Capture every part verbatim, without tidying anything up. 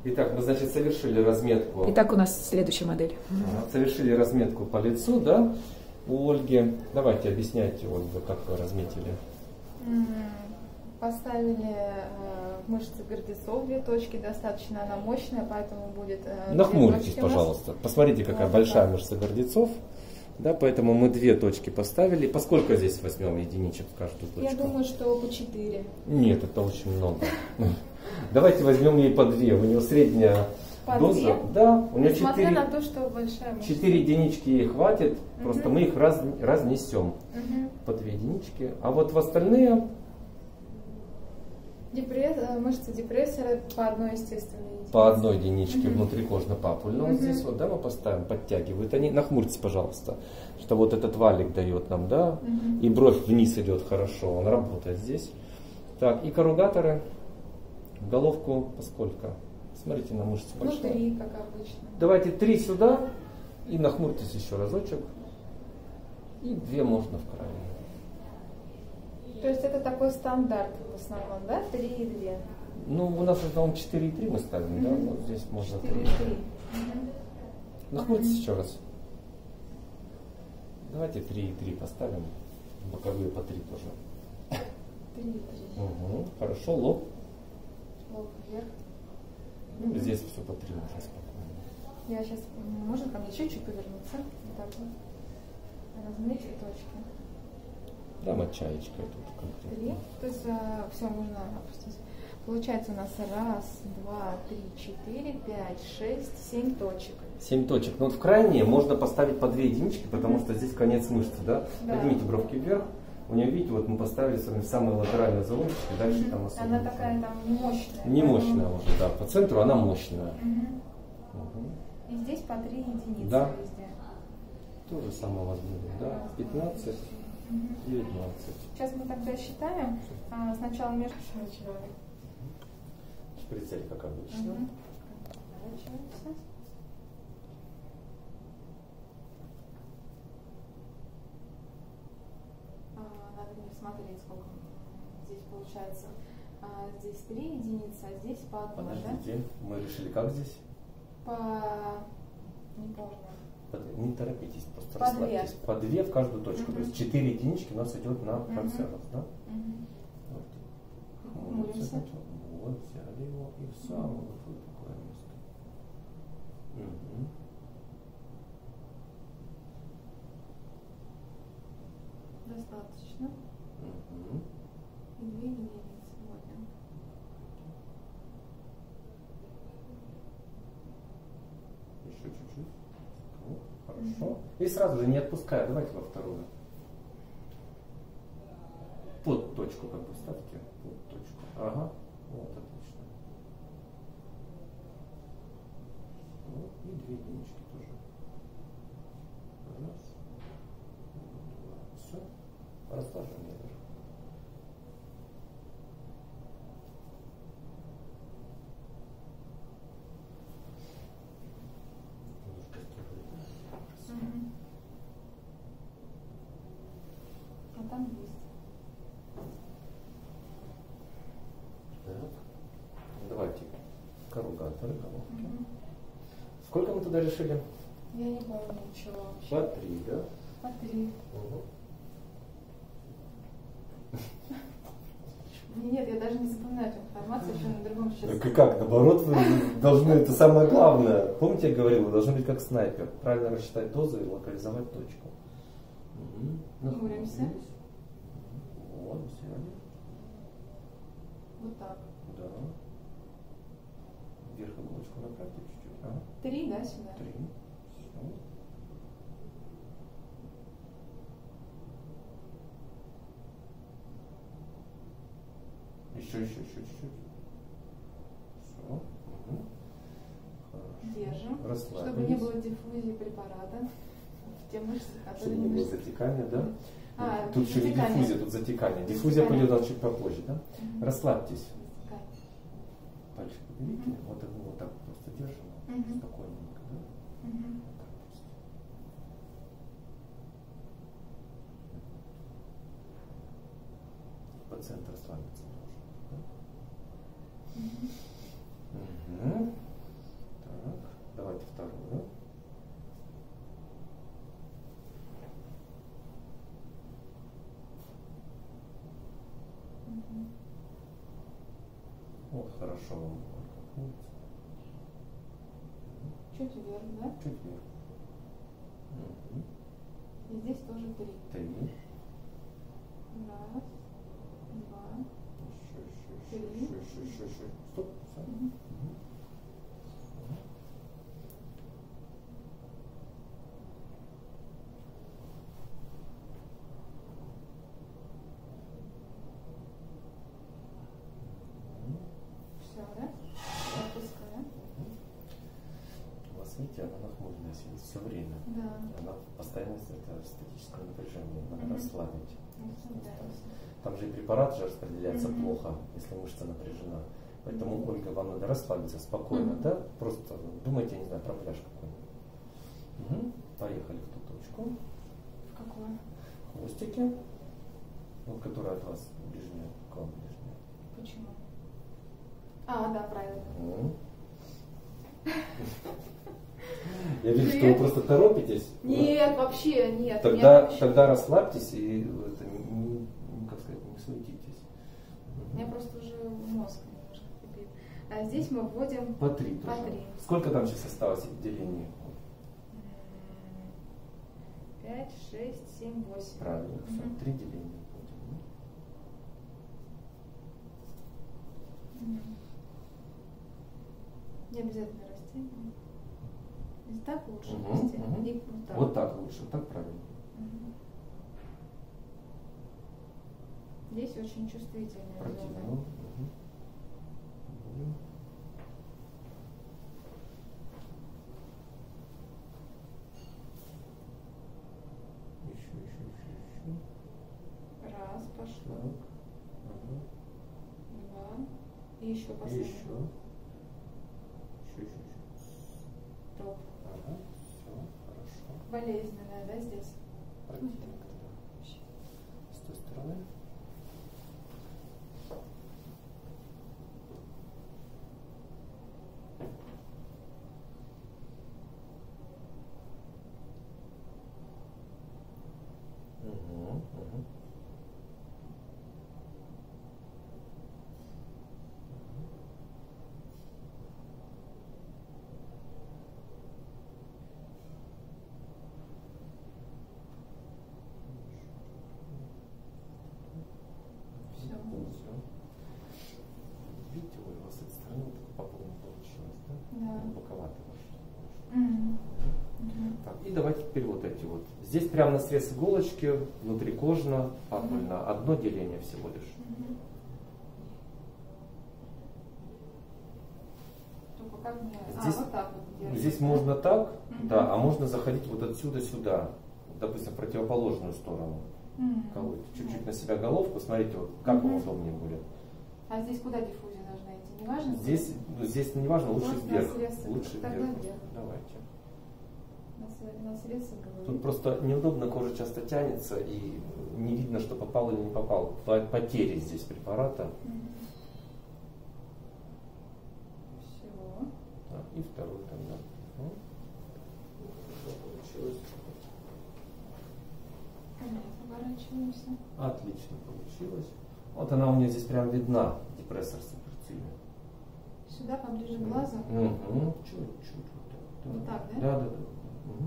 Итак, мы, значит, совершили разметку. Итак, у нас следующая модель. Совершили разметку по лицу, да, у Ольги. Давайте объясняйте, Ольга, как вы разметили. Поставили э, мышцы гордецов, две точки, достаточно она мощная, поэтому будет... Э, Нахмурьтесь, пожалуйста. Посмотрите, какая вот большая так. мышца гордецов. Да, поэтому мы две точки поставили. Поскольку здесь возьмем единичек в каждую точку? Я думаю, что по четыре. Нет, это очень много. Давайте возьмем ей по две. У него средняя по доза. Две? Да, у нее Несмотря четыре, на то, что большая мышца. четыре единички ей хватит. Угу. Просто мы их раз, разнесем угу. по две единички. А вот в остальные... Депресс, мышцы депрессора по одной естественной единице. По одной единичке угу. внутрикожно-папульно. Угу. Вот здесь вот, да, мы поставим, подтягивают. Они, нахмурьтесь, пожалуйста, что вот этот валик дает нам, да, угу. и бровь вниз идет хорошо, он работает здесь. Так, и корругаторы, головку поскольку? Смотрите на мышцы большие. Ну, три, как обычно. Давайте три сюда, и нахмурьтесь еще разочек. И две можно в край. То есть это такой стандарт в основном, да? Три и две. Ну, у нас в основном четыре и три мы ставим, mm-hmm. да? Вот здесь можно три. Mm-hmm. Нахмурьтесь mm-hmm. еще раз. Давайте три и три поставим. Боковые по три тоже. три и три. Угу. Хорошо, лоб. Лоб вверх. Ну, mm-hmm. здесь все по три можно спокойно. Я сейчас, можно ко мне чуть-чуть повернуться? Вот так вот. Размерьте точки. Да, чаечкой тут как-то. Три. То есть а, все можно опустить. Получается у нас раз, два, три, четыре, пять, шесть, семь точек. Семь точек. Но вот в крайние можно поставить по две единички, потому mm-hmm. что здесь конец мышцы, да? Да. Поднимите бровки вверх. У нее, видите, вот мы поставили с вами самые латеральные заломчики, дальше mm-hmm. там особенно. Она такая там не мощная. Не мощная уже, да. По центру она мощная. Mm-hmm. Угу. И здесь по три единицы да. везде. То же самое у вас будет, да? пятнадцать. девятнадцать. Сейчас мы тогда считаем. А, сначала между человек. Шприцель, как обычно. Угу. А, надо мне смотреть, сколько здесь получается. А, здесь три единицы, а здесь по одной. Подождите, да? мы решили как здесь? По... не помню. Не торопитесь, просто по расслабьтесь. Две. По две в каждую точку. Uh-huh. То есть четыре единички у нас идет на конце. Uh-huh. Да? Uh-huh. Вот. Вот, взяли его и в самое uh-huh. вот такое место. Угу. Достаточно. Угу. И две единицы вводим. Еще чуть-чуть. Хорошо. И сразу же не отпуская, давайте во вторую. Под точку как бы ставьте. Под точку. Ага. Вот, отлично. Ну, и две единички тоже. Раз. Два. Все. Расположение даже. А там есть. Так. Давайте корругаторы, головки. Угу. Сколько мы туда решили? Я не помню ничего вообще. По три, да? По три. Угу. Нет, я даже не запоминаю эту информацию, еще на другом сейчас. Так и как? Наоборот, вы должны, это самое главное. Помните, я говорил, вы должны быть как снайпер. Правильно рассчитать дозу и локализовать точку. Угу. Хмуримся. Вот, взяли. Вот так. Да. Вверх иголочку направьте чуть-чуть. Ага. Три, да, сюда? Три. Все. Еще, еще, еще чуть-чуть. Все. Угу. Держим. Расслабились. Чтобы не было диффузии препарата в те мышцы, которые... Чтобы не было затекания, да? А, тут еще не затекание. диффузия, тут затекание. Диффузия Затекание. пойдет чуть попозже, да? Угу. Расслабьтесь. Затекание. Пальчик уберите. Угу. Вот, так, вот так просто держим. Угу. Спокойненько, да? Угу. Вот так просто. По центру расслабиться тоже. Да? Угу. Угу. хорошо вам. Чуть вверх, да? Чуть вверх. Угу. И здесь тоже три. Три. Раз, два, Еще, еще, еще, еще, еще, еще. Стоп. Все. Угу. Угу. Все, да? Отпускаем. У вас, видите, она нахмуренная сидит все время. Да. Она постоянно это статическое напряжение, надо Мгм. расслабить. Да. Там же и препарат же распределяется Мгм. плохо, если мышца напряжена. Поэтому, Ольга, вам надо расслабиться спокойно, Мгм. да? Просто думайте, не знаю, про пляж какой-нибудь. Угу. Поехали в ту точку. В какую? Хвостики. Вот которая от вас ближняя, к вам ближняя. Почему? А, да, правильно. Мгм. Я вижу, что вы просто торопитесь. Нет, вообще нет. Тогда, Меня тогда расслабьтесь и это, не, не- как сказать, не суетитесь. У меня просто уже мозг немножко кипит. А здесь мы вводим По три по тоже. три. Сколько там сейчас осталось делений? Пять, шесть, семь, восемь. Правильно, все, Мгм. три деления. Мгм. Не обязательно растягиваем. И так лучше Мгм, вести. мгм. И вот так. Вот так лучше, так правильно. Мгм. Здесь очень чувствительная Протяну. зона. Мгм. Мгм. Еще, еще, еще, еще. Раз, пошло. Так. Ага. Два. И еще И последний. еще. Еще, еще, еще. Топ. Ага, все, хорошо. Болезненная, да, здесь? Противно, да. С той стороны. Угу, угу. Все. Все. Видите, Оля, у вас с этой стороны вот так по полной получилось, да? Да. Ну, боковато вошло. Мгм. Мгм. Так, и давайте теперь вот эти вот. Здесь прямо на срез иголочки, внутрикожно, папульно. Одно деление всего лишь. Мгм. Только как мне... Здесь- а, вот так вот держать, Здесь да? можно так, Мгм. да, а можно заходить вот отсюда сюда, допустим, в противоположную сторону. Мгм. Колоть. Чуть-чуть на себя головку, смотрите, вот как вам Мгм. удобнее будет. А здесь куда диффузия должна идти? Не важно? Здесь, ну, здесь не важно, лучше Просто вверх. на срез. Лучше Тогда вверх. вверх. Давайте. На, сре- на срез говорю. Тут просто неудобно, кожа часто тянется и не видно, что попал или не попал. По- Потери здесь препарата. Все. Так, и второй тогда. Ну, что получилось? Поворачиваемся. Отлично получилось. Вот она у меня здесь прям видна, депрессор суперцильный. Сюда поближе к глазу. Угу. Чуть-чуть вот так. Вот так, да? Да, да, да. Угу.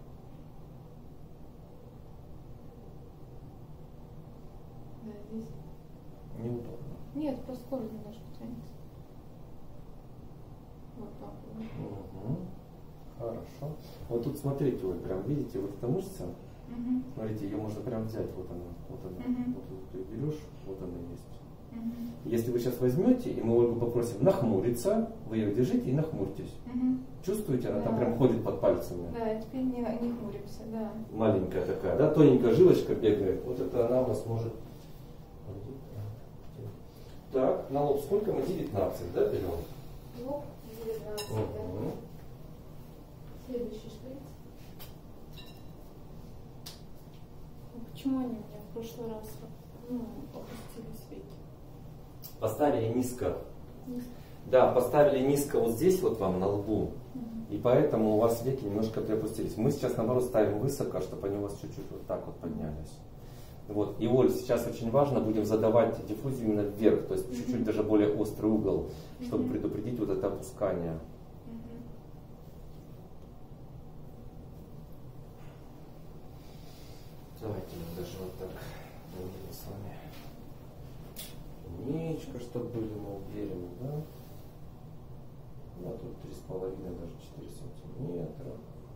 Да, здесь. Неудобно. Нет, просто кожа немножко тянется. Вот так вот. Угу. Хорошо. Вот тут смотрите, вы прям видите, вот эта мышца, Мгм. смотрите, ее можно прям взять, вот она, вот она, Мгм. вот ты ее берешь, вот она есть. Мгм. Если вы сейчас возьмете, и мы Ольгу попросим нахмуриться, вы ее держите и нахмурьтесь. Мгм. Чувствуете, она там Да. прям ходит под пальцами. Да, и теперь не, не хмуримся, да. Маленькая такая, да, тоненькая жилочка бегает. Вот это она у вас может. Так, на лоб сколько мы? девятнадцать, да, берем? Лоб девятнадцать, Угу. да. Следующий шприц. А почему они у меня в прошлый раз ну, опустились веки? Поставили низко. Низко. Да, поставили низко вот здесь вот вам на лбу. Мгм. И поэтому у вас веки немножко приопустились. Мы сейчас наоборот ставим высоко, чтобы они у вас чуть-чуть вот так вот поднялись. Вот. И, Оль, сейчас очень важно, будем задавать диффузию именно вверх, то есть чуть-чуть mm-hmm. даже более острый угол, чтобы mm-hmm. предупредить вот это опускание. Mm-hmm. Давайте мы даже вот так будем с вами. Нечко, чтобы были мы уверены, да? Ну, а тут три с половиной, даже четыре сантиметра.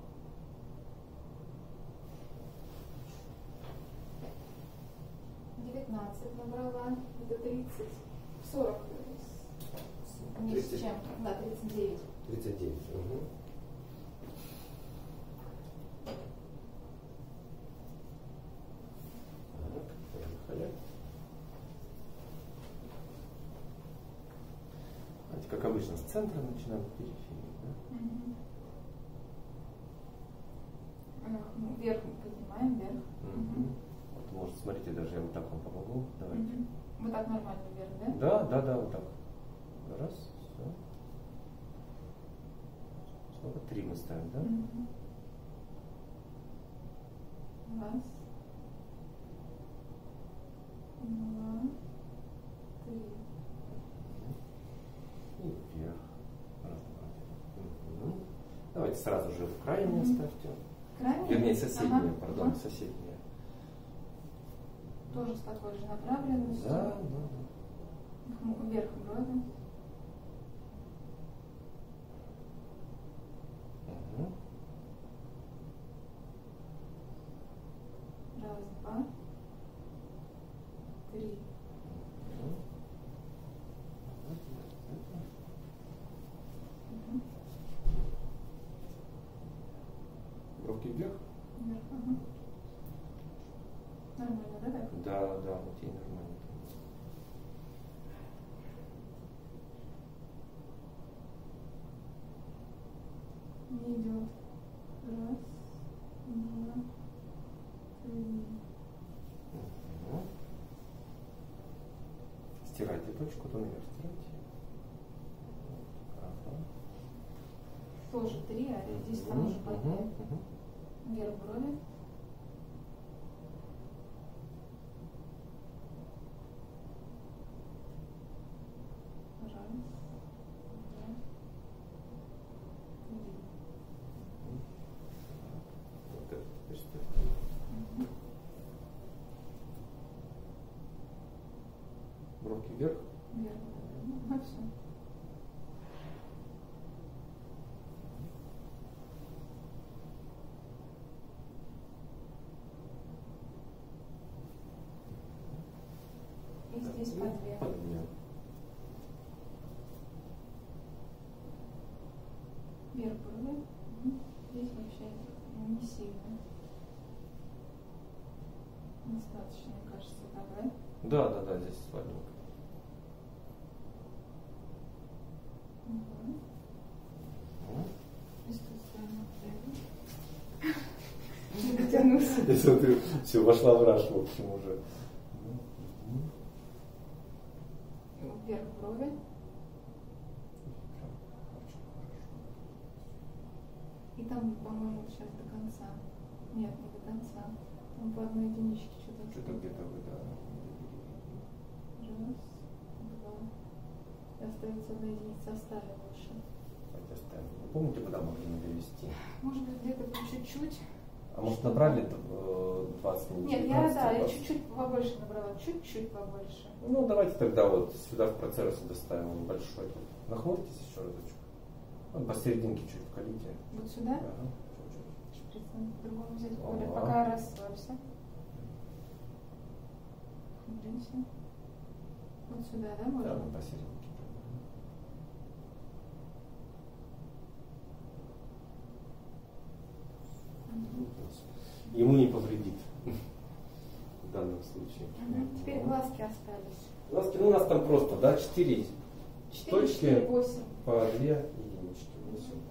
девятнадцать набрала, это тридцать, сорок, не с чем-то, да, тридцать девять. тридцать девять, угу. Так, поехали. Знаете, как обычно, с центра начинаем, с периферии, да? Угу. Вверх поднимаем, вверх. Угу. Вот, может, смотрите, даже я вот так вам помогу. Давайте. Угу. Вот так нормально вверх, да? Да, да, да, вот так. Раз, все. Сколько? Три мы ставим, да? Угу. Раз. Два. Три. И вверх. Раз, два, угу. Давайте сразу же в крайнее угу. ставьте. Крайнее? Вернее, соседнее, ага. пардон, ага. соседнее. Тоже с такой же направленностью. Да, да, да. Вверх брови. Угу. Раз, два, три. Угу. Угу. Бровки вверх? Вверх, ага. Нормально, да, так? Да, да, вот ей нормально. Не идет. Раз, два, три. Угу. Стирайте точку, то наверх стирайте. Ага. Тоже три, а здесь угу, там же угу, поднять. угу. Вверх брови. Раз, два, три. Вот это теперь Угу. бровки вверх. Вверх. Ну, все. И здесь по две. По две. Вверх брови. Угу. Здесь вообще не сильно. Достаточно, мне кажется, так, да? Да, да, да, здесь слабенько. Угу. Угу. И с той стороны не дотянулся. Я смотрю, все, вошла в раж, в общем, уже. Вверх брови. И там, по-моему, сейчас до конца. Нет, не до конца. Там по одной единичке что-то. Что-то где-то вы, да. Раз, два. И остается одна единица, оставим лучше. Давайте оставим. Вы помните, куда могли мы довести? Может быть, где-то чуть-чуть. А может, набрали двадцать минут? Нет, я, да, я чуть-чуть побольше набрала, чуть-чуть побольше. Ну, давайте тогда вот сюда в процесс доставим большой. Нахмурьтесь еще разочек. Вот посерединке чуть вкалите. Вот сюда? Ага, Шприц надо по-другому взять. Ага. Оля, пока расслабься. Хмуримся. Вот сюда, да, чуть-чуть. можно? Да, ну, посерединке. Ему не повредит в данном случае. Угу. Теперь глазки остались. Глазки, ну у нас там просто, да, четыре четыре, точки четыре, восемь. по две единички внесем.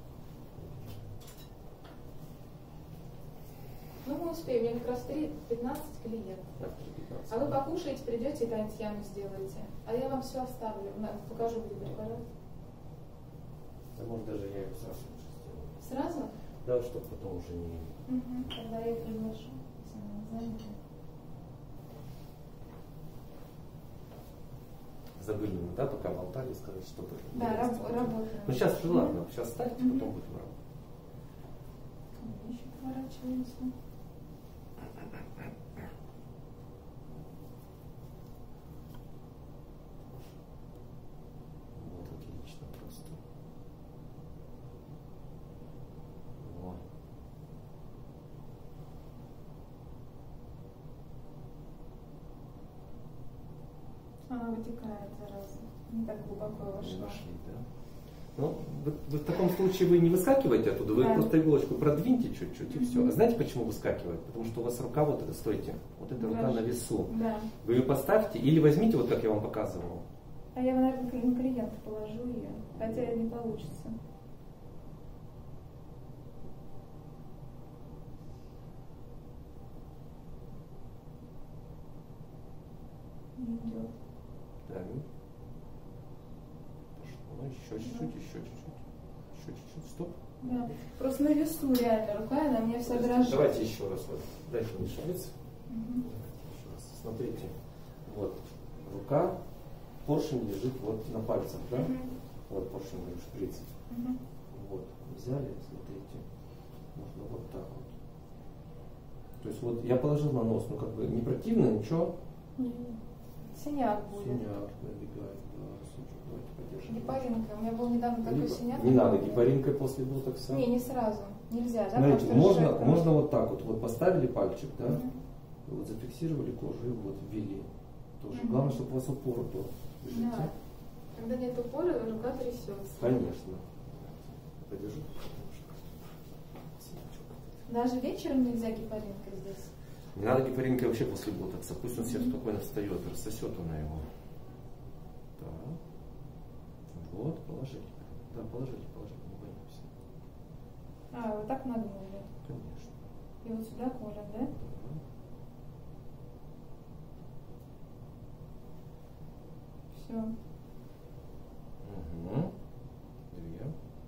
Ну, мы успеем. Я как раз три, пятнадцать клиентов. пятнадцать. А вы покушаете, придете и Татьяну сделаете. А я вам все оставлю. Покажу, где препарат. Да, может, даже я его сразу лучше сделаю. Сразу? Да, чтобы потом уже не... Угу. Тогда я приглашу. Если она занята. Забыли мы, да, пока болтали, сказать, что было. Да, раб работаем. Ну сейчас уже ладно, сейчас ставьте, Mm-hmm. потом будем работать. Еще поворачиваемся. Вот отлично просто. Вот. Она вытекает зараза. Не так глубоко Не вошла. вошли, да? Ну, вы, вы в таком случае вы не выскакиваете оттуда, вы Да. просто иголочку продвиньте чуть-чуть и Мгм. все. А знаете, почему выскакивает? Потому что у вас рука вот эта, стойте, вот эта рука Да. на весу. Да. Вы ее поставьте или возьмите, вот как я вам показывал. А я, наверное, на клиента положу ее, хотя не получится. Не идет. Так. Пошло. Еще чуть-чуть, еще чуть-чуть. Еще чуть-чуть. Стоп. Да. Просто на весу реально рука, она мне вся Подождите, дрожит. давайте еще раз. Вот. Дайте мне шприц. Мгм. Давайте еще раз. Смотрите. Вот. Рука, поршень лежит вот на пальцах, да? Мгм. Вот поршень, говорю, шприц. Мгм. Вот. Взяли, смотрите. Можно вот так вот. То есть вот я положил на нос, ну как бы не противно, ничего. Синяк будет. Синяк набегает, да, супер. Давайте подержим. Гепаринка. У меня был недавно такой Либо- синяк. Не надо гепаринкой после ботокса. Не, не сразу. Нельзя, да? Смотрите, Потому что можно, разжать можно вот так вот, вот поставили пальчик, да, Мгм. и вот зафиксировали кожу и вот ввели. Тоже. Мгм. Главное, чтобы у вас упор был. Держите. Да. Когда нет упора, рука трясется. Конечно. Подержу. Даже вечером нельзя гепаринкой здесь. Не надо гепаринкой вообще после ботокса. Пусть он себе спокойно встает, рассосет она его. Так. Вот, положили. Да, положите, положите, не боимся. А, вот так нагнули. Конечно. И вот сюда колят, да? Да. Все. Угу. Две.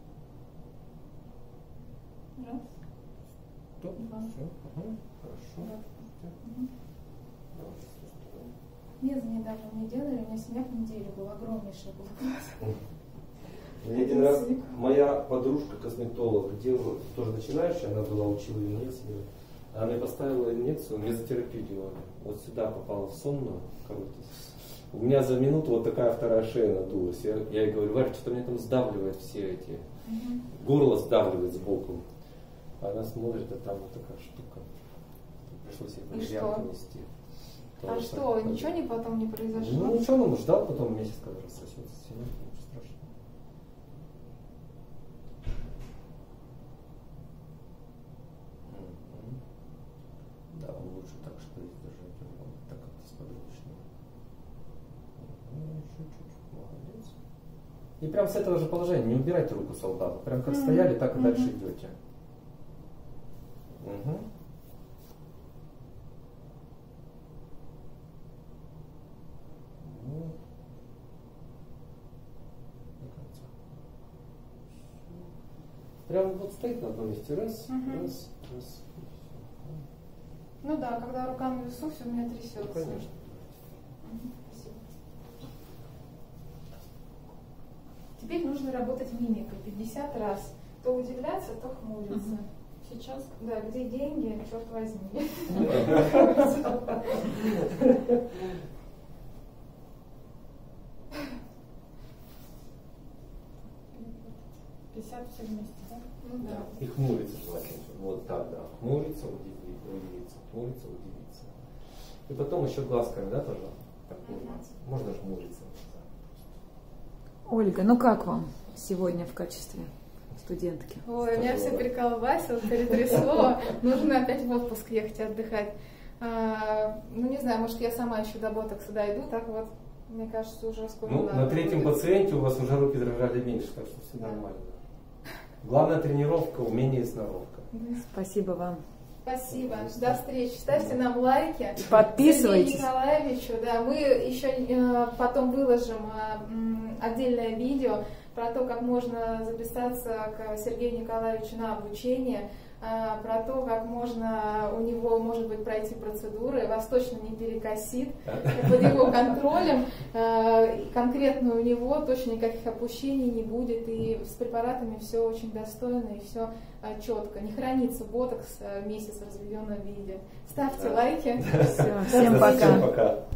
Раз. Стоп. Два. Все. Ага. Хорошо. Раз. Так. Мгм. Давай, с той стороны. Нет, недавно мне делали, у меня синяк неделю был, огромнейший был глаз. Мне один раз моя подружка, косметолог, делала, тоже начинающая, она была, учила инъекции делать. Она мне поставила инъекцию, мезотерапию делали. Вот сюда попала в сонную короткий. У меня за минуту вот такая вторая шея надулась. Я, я ей говорю, Варя, что-то мне там сдавливает все эти, Мгм. горло сдавливает сбоку. Она смотрит, а там вот такая штука. Пришлось ей валерьянку что? нести. А Тоже что, так, ничего не потом не произошло? Ну ничего, он ждал, потом месяц, когда рассосется синяк, ничего страшного. Мгм. Да, он лучше так шприц держать, он так как-то сподручнее. Мгм, еще чуть-чуть, молодец. И прям с этого же положения, не убирайте руку солдата, прям как Мгм. стояли, так и Мгм. дальше идете. Угу. Вот. До конца. Прям вот стоит на одном месте. Раз, Мгм. раз, раз. И всё. Ну да, когда рука на весу, все у меня Ну, трясется. конечно. Мгм, спасибо. Теперь нужно работать мимикой пятьдесят раз. То удивляться, то хмуриться. Мгм. Сейчас? Да, где деньги, черт возьми. пятьдесят все вместе, да? Ну да. И хмуриться желательно. Вот так, да. Хмуриться, удиви- удивиться. Хмуриться, удивиться. И потом еще глазками, да, тоже? Так хмуриться. Можно жмуриться. Ольга, ну как вам сегодня в качестве студентки? Ой, меня все приколбасило, перетрясло. Нужно опять в отпуск ехать отдыхать. А, ну, не знаю, может, я сама еще до ботокса дойду, так вот, мне кажется, уже скоро Ну, надо на третьем будет. пациенте у вас уже руки дрожали меньше, так что все Да. нормально. Главная тренировка, умение и сноровка. Спасибо вам. Спасибо. До встречи. Ставьте нам лайки. Подписывайтесь. Сергею Николаевичу, да, мы еще э, потом выложим э, м, отдельное видео про то, как можно записаться к Сергею Николаевичу на обучение. а, про то, как можно у него, может быть, пройти процедуры, вас точно не перекосит, под его контролем, а, конкретно у него точно никаких опущений не будет, и с препаратами все очень достойно и все а, четко. Не хранится ботокс а, месяц в разведенном виде. Ставьте Да. лайки. Все, всем Всем пока. пока.